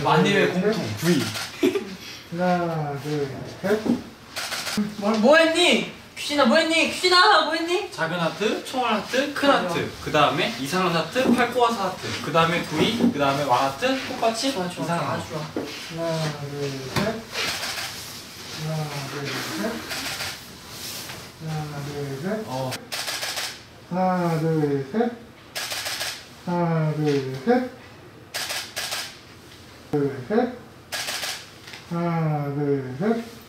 만일의 공통 V. 하나, 둘, 셋. 뭐 했니? 퀴즈나 뭐 했니? 퀴즈나 뭐 했니? 작은 하트, 총알 하트, 큰 하트. 그 다음에 이상한 하트, 팔꼬아사 하트. 그 다음에 V, 그 다음에 왕 하트, 똑같이 이상한 하트. 하나, 둘, 셋. 하나, 둘, 셋. 하나, 둘, 셋. 하나, 둘, 셋. 하나, 둘, 셋. 둘, 셋. 하나, 둘, 셋.